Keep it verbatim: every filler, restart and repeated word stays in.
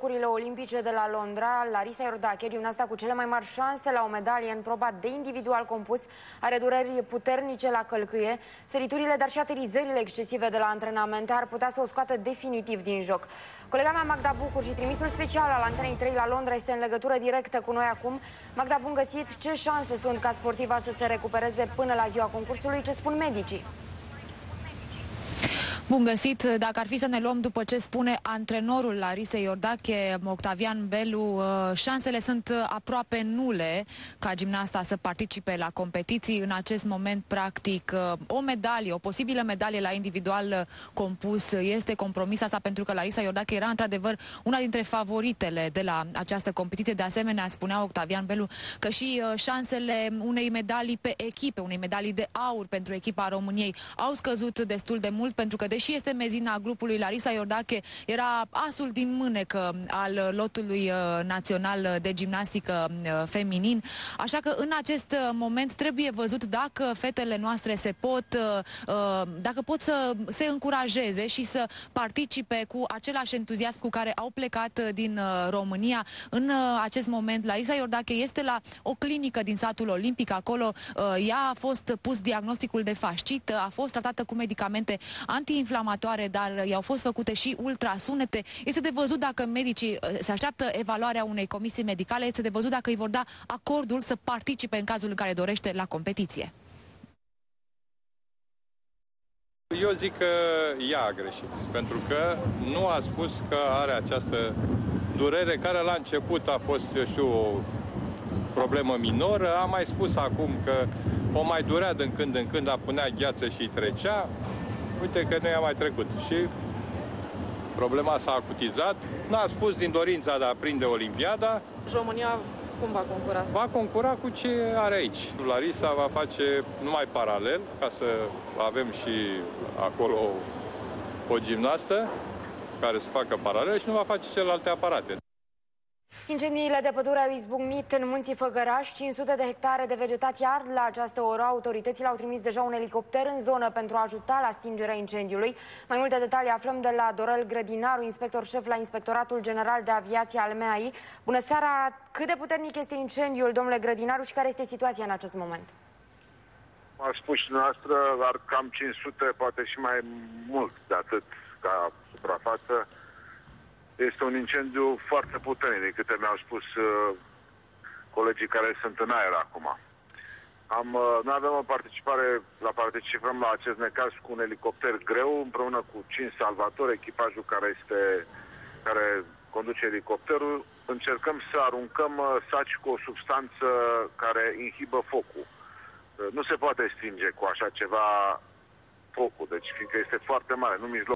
Jocurile Olimpice de la Londra, Larisa Iordache, gimnasta cu cele mai mari șanse la o medalie în proba de individual compus, are dureri puternice la călcâie. Săriturile, dar și aterizările excesive de la antrenamente ar putea să o scoată definitiv din joc. Colega mea, Magda Bucur, și trimisul special al Antenei trei la Londra este în legătură directă cu noi acum. Magda, bun găsit! Ce șanse sunt ca sportiva să se recupereze până la ziua concursului? Ce spun medicii? Bun găsit! Dacă ar fi să ne luăm după ce spune antrenorul Larisei Iordache, Octavian Belu, șansele sunt aproape nule ca gimnasta să participe la competiții. În acest moment, practic, o medalie, o posibilă medalie la individual compus este compromisă, asta pentru că Larisa Iordache era într-adevăr una dintre favoritele de la această competiție. De asemenea, spunea Octavian Belu că și șansele unei medalii pe echipe, unei medalii de aur pentru echipa României au scăzut destul de mult, pentru că deși este mezina grupului, Larisa Iordache era asul din mânecă al lotului național de gimnastică feminin. Așa că în acest moment trebuie văzut dacă fetele noastre se pot, dacă pot să se încurajeze și să participe cu același entuziasm cu care au plecat din România. În acest moment, Larisa Iordache este la o clinică din satul olimpic. Acolo ea a fost pus diagnosticul de fascită, a fost tratată cu medicamente antiinflamatoare, dar i-au fost făcute și ultrasunete. Este de văzut dacă medicii se așteaptă evaluarea unei comisii medicale, este de văzut dacă îi vor da acordul să participe în cazul în care dorește la competiție. Eu zic că ea a greșit, pentru că nu a spus că are această durere, care la început a fost, eu știu, o problemă minoră. A mai spus acum că o mai durea din când în când, a punea gheață și trecea. Uite că nu i-a mai trecut și problema s-a acutizat. N-a spus din dorința de a prinde Olimpiada. România cum va concura? Va concura cu ce are aici. Larisa va face numai paralel, ca să avem și acolo o, o gimnastă care să facă paralel și nu va face celelalte aparate. Incendiile de pădure au izbucnit în munții Făgăraș. cinci sute de hectare de vegetație ard la această oră. Autoritățile au trimis deja un elicopter în zonă pentru a ajuta la stingerea incendiului. Mai multe detalii aflăm de la Dorel Grădinaru, inspector șef la Inspectoratul General de Aviație al M A I. Bună seara! Cât de puternic este incendiul, domnule Grădinaru, și care este situația în acest moment? A spus și noastră, ar cam cinci sute, poate și mai mult de atât ca suprafață. Este un incendiu foarte puternic, de câte mi-au spus uh, colegii care sunt în aer acum. Am, uh, noi avem o participare, la participăm la acest necaz cu un elicopter greu, împreună cu cinci salvatori, echipajul care, este, care conduce elicopterul. Încercăm să aruncăm uh, saci cu o substanță care inhibă focul. Uh, nu se poate stinge cu așa ceva focul, deci fiindcă este foarte mare, nu mijloc.